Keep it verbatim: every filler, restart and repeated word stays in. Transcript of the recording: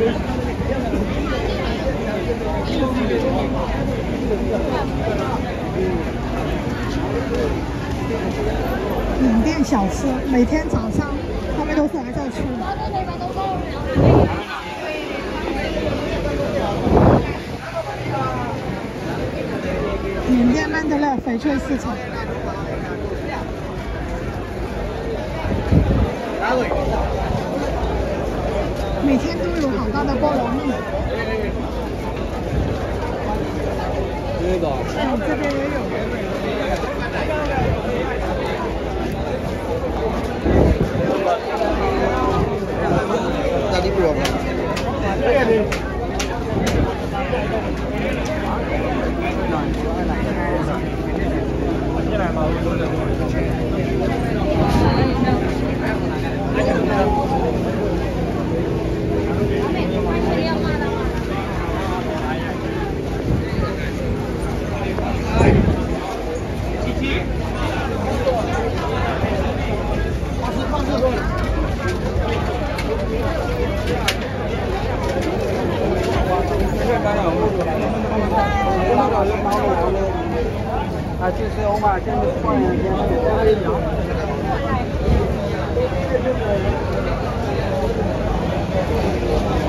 缅甸小吃，每天早上他们都是来这吃的。缅甸曼德勒翡翠市场。每天都有好大的菠萝蜜。 这个， 嗯，这边也有。 那你不要吗？进来吗？啊，就是我嘛，现在是放两天，现在一样。